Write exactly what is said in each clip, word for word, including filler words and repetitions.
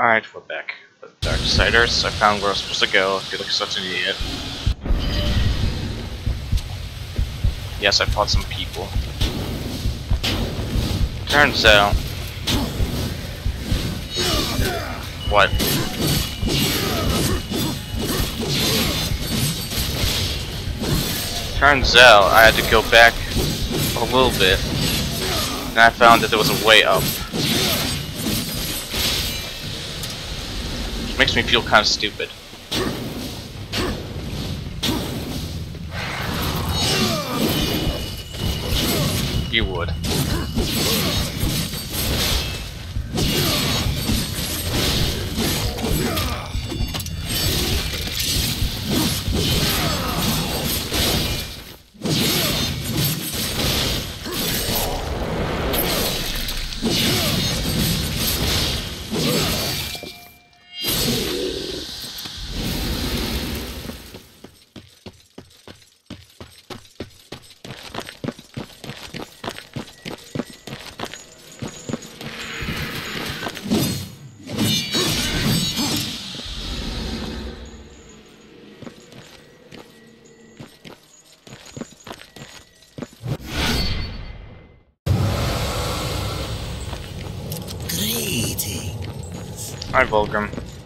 Alright, we're back with Darksiders. I found where I was supposed to go. I feel like such an idiot. Yes, I fought some people. Turns out... What? Turns out I had to go back a little bit, and I found that there was a way up. Which makes me feel kind of stupid. You would. Hi, Volgrim.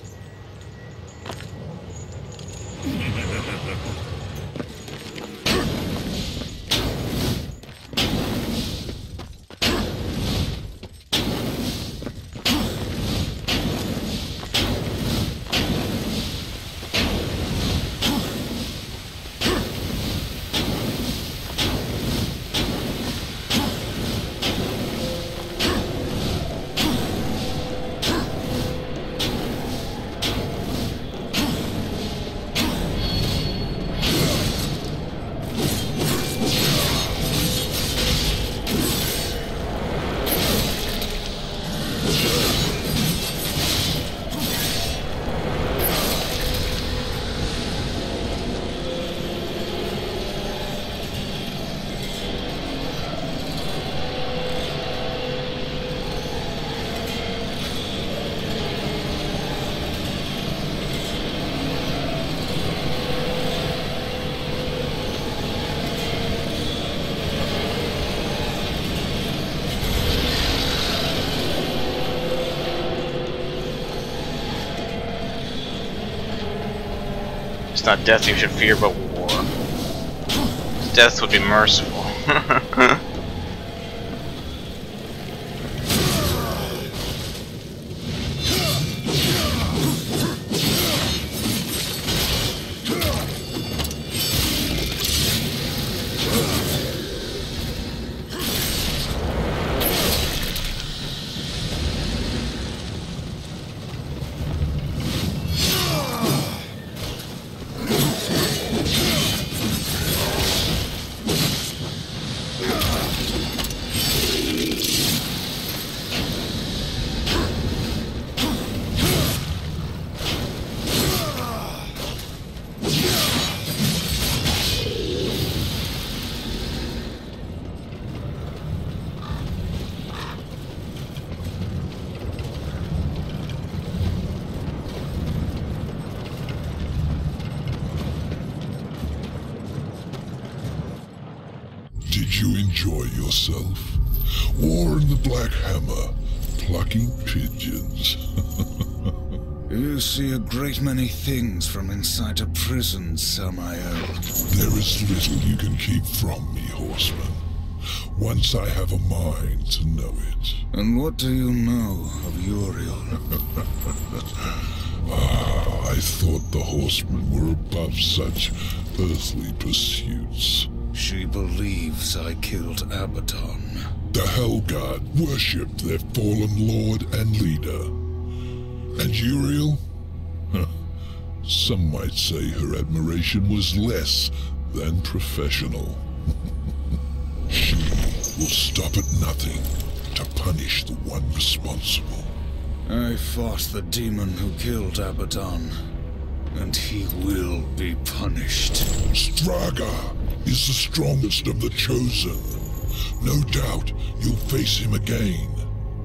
It's not death you should fear, but war. Death would be merciful. Did you enjoy yourself? War in the Black Hammer, plucking pigeons. You see a great many things from inside a prison, Samael. There is little you can keep from me, horseman. Once I have a mind to know it. And what do you know of Uriel? Ah, I thought the horsemen were above such earthly pursuits. She believes I killed Abaddon. The Hellguard worshipped their fallen lord and leader. And Uriel? Huh. Some might say her admiration was less than professional. She will stop at nothing to punish the one responsible. I fought the demon who killed Abaddon, and he will be punished. Straga is the strongest of the Chosen. No doubt you'll face him again.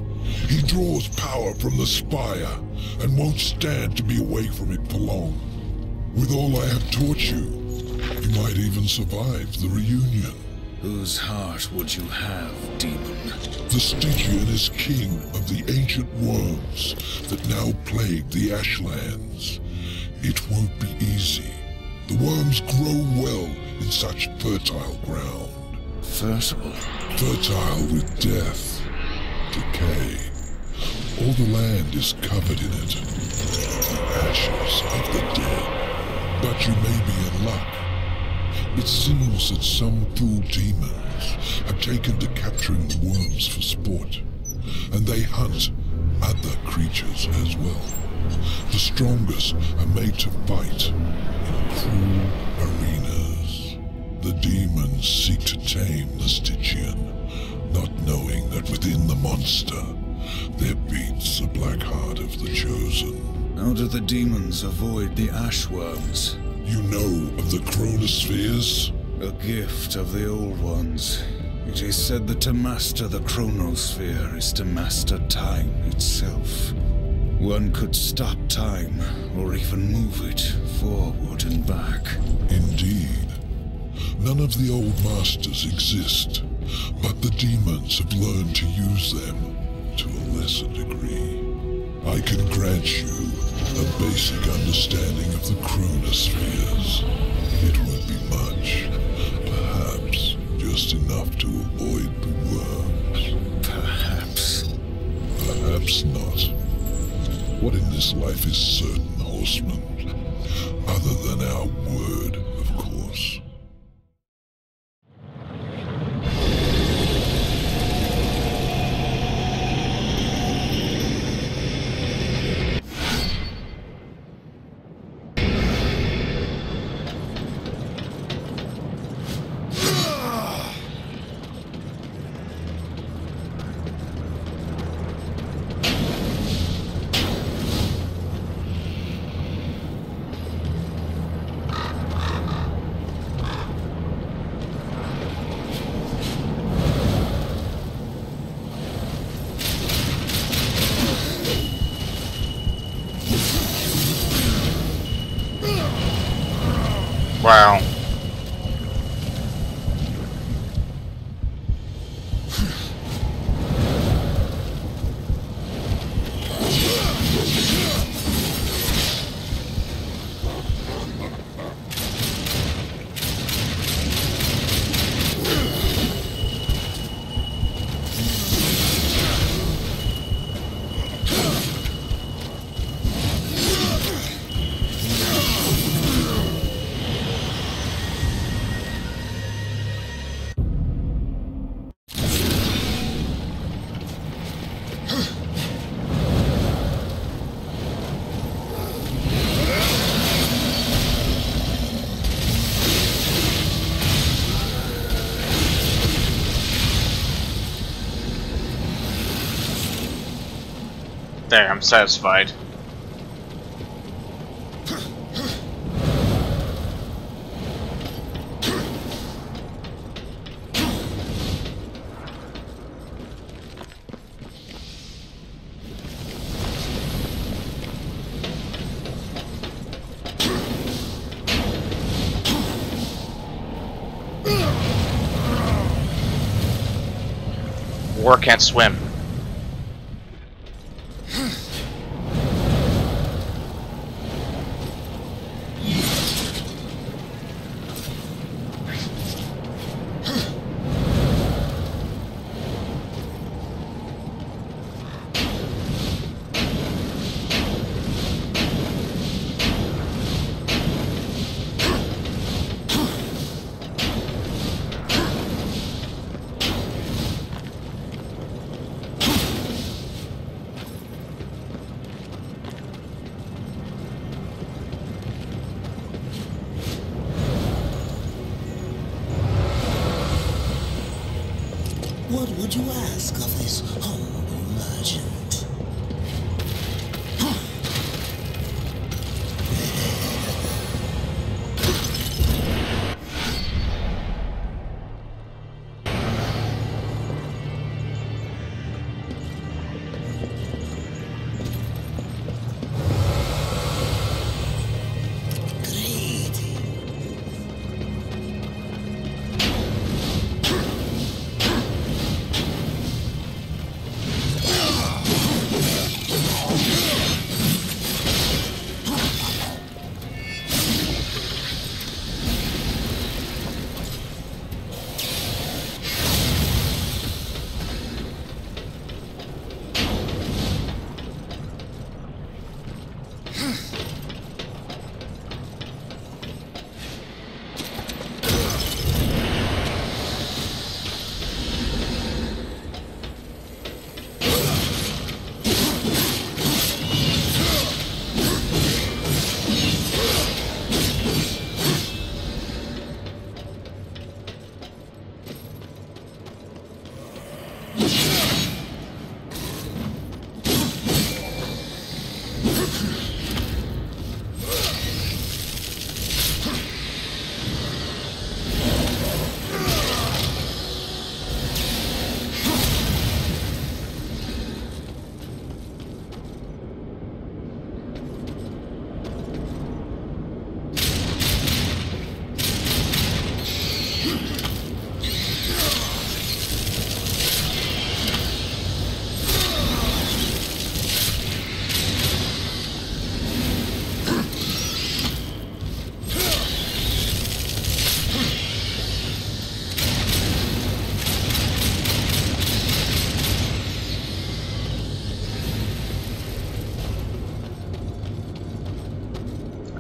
He draws power from the spire and won't stand to be away from it for long. With all I have taught you, you might even survive the reunion. Whose heart would you have, demon? The Stygian is king of the ancient worms that now plague the Ashlands. It won't be easy. The worms grow well in such fertile ground. Fertile? Fertile with death, decay. All the land is covered in it. The ashes of the dead. But you may be in luck. It seems that some fool demons have taken to capturing the worms for sport, and they hunt other creatures as well. The strongest are made to fight in cruel arenas. The demons seek to tame the Stygian, not knowing that within the monster there beats the black heart of the chosen. How do the demons avoid the ashworms? You know of the chronospheres? A gift of the old ones. It is said that to master the chronosphere is to master time itself. One could stop time, or even move it forward and back. Indeed. None of the old masters exist, but the demons have learned to use them to a lesser degree. I can grant you a basic understanding of the chronospheres. It won't be much, perhaps just enough to avoid the worms. Perhaps. Perhaps not. What in this life is certain, horseman? Other than our word, of course. Wow. There, I'm satisfied. War can't swim. What would you ask of this humble merchant?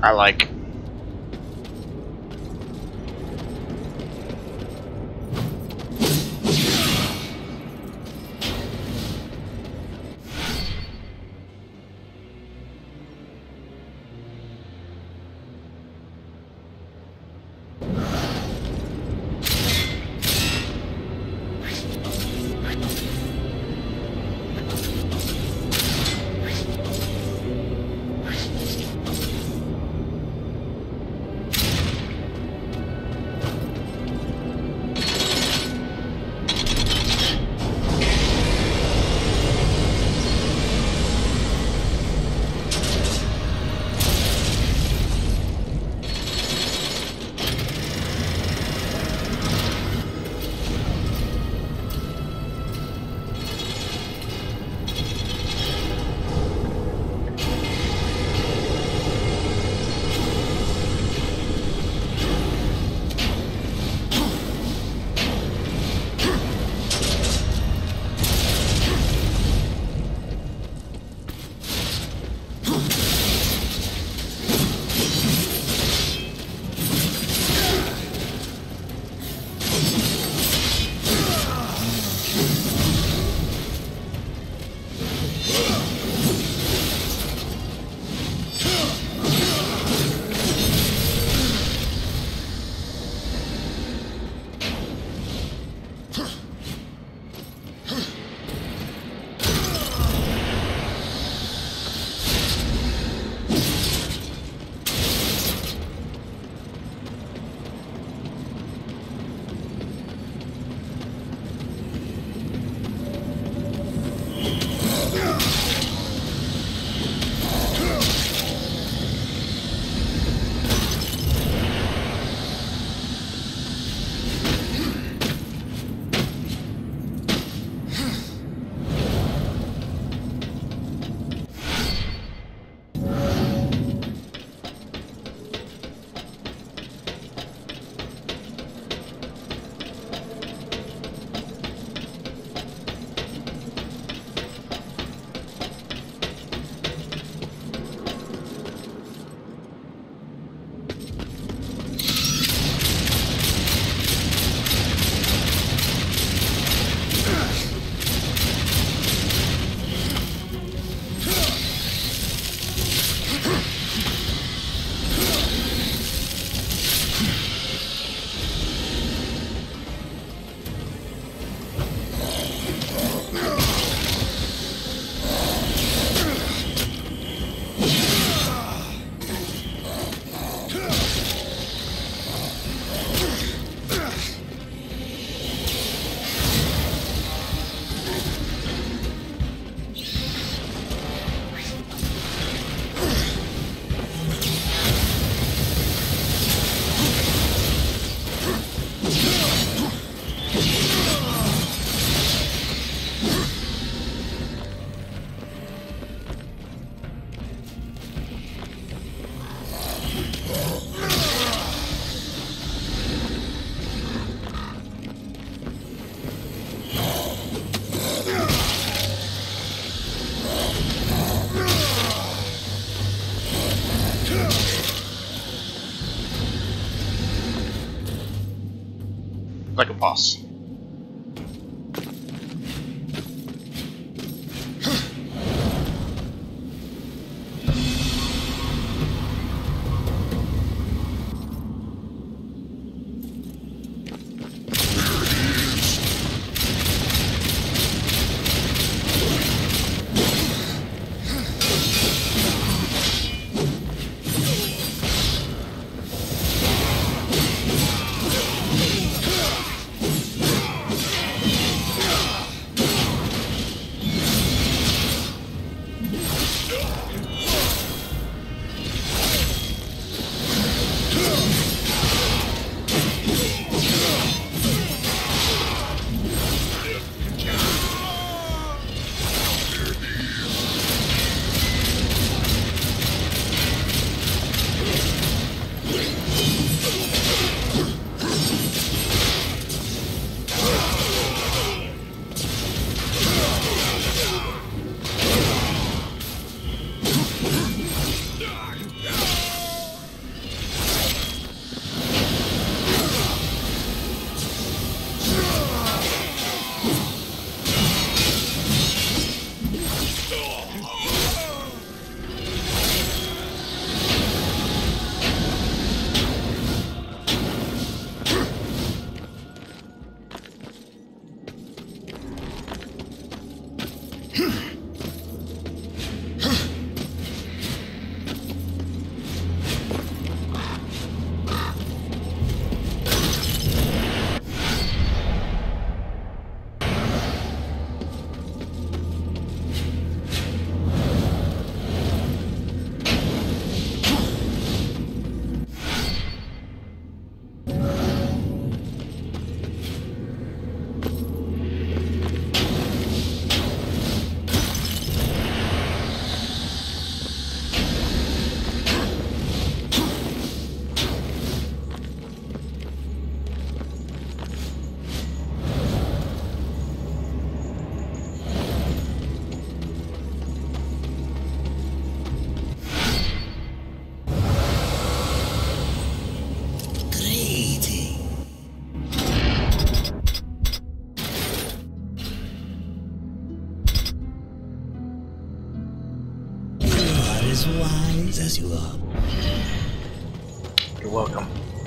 I like. Like a boss. as wise as you are. You're welcome.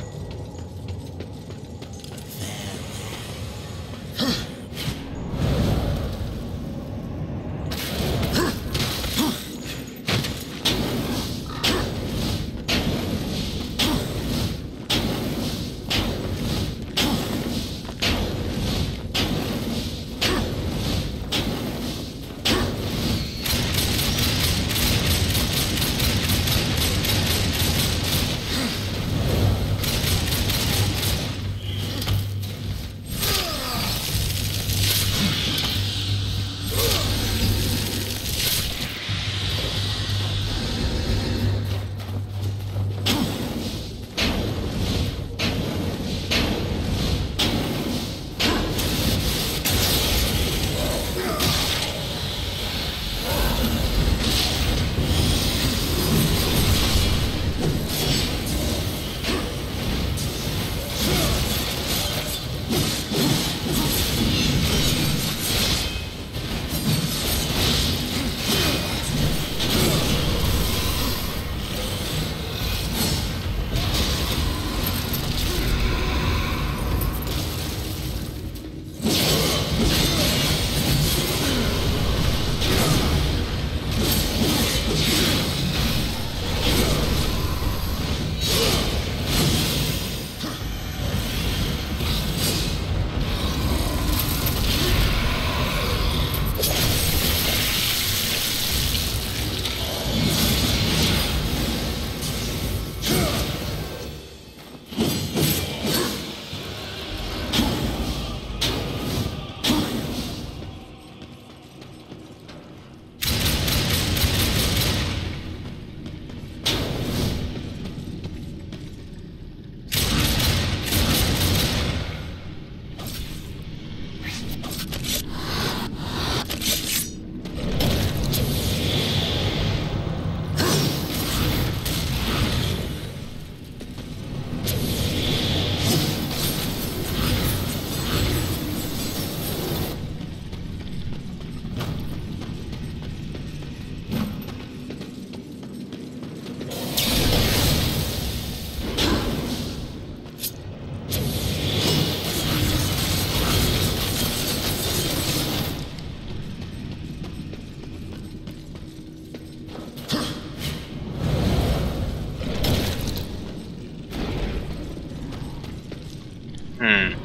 Hmm.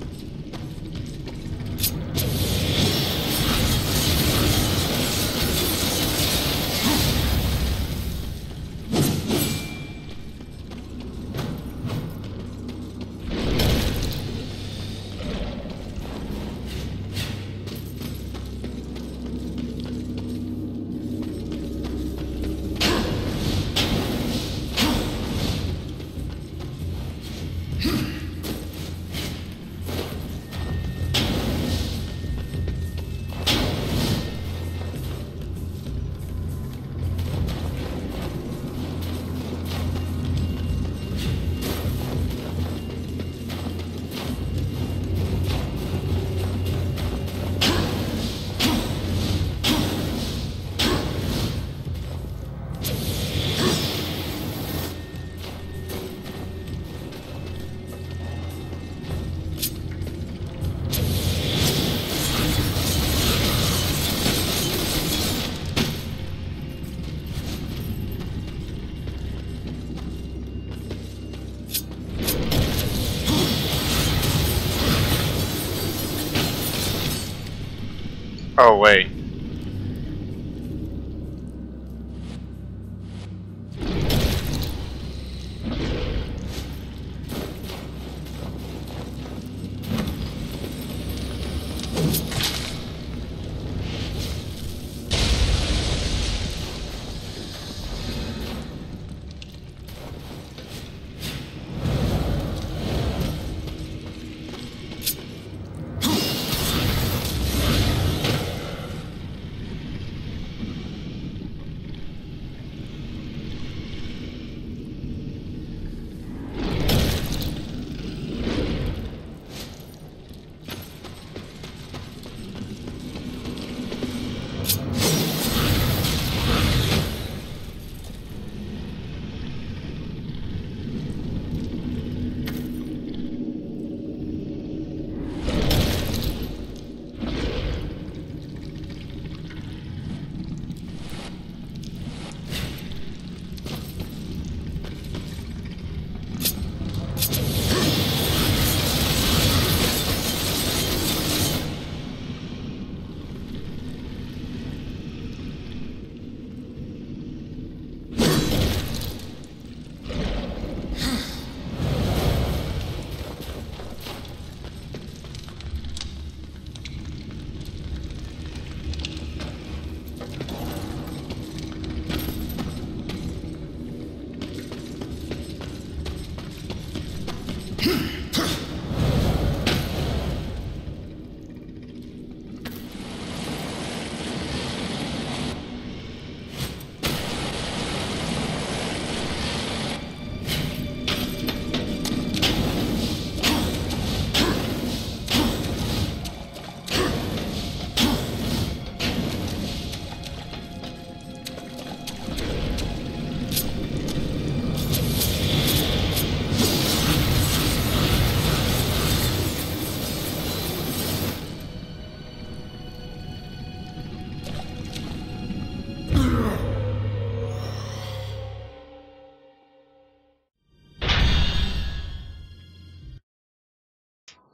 Oh, wait.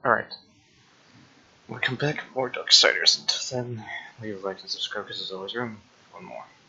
Alright. We'll come back, more Darksiders, and then leave a like and subscribe because there's always room for more.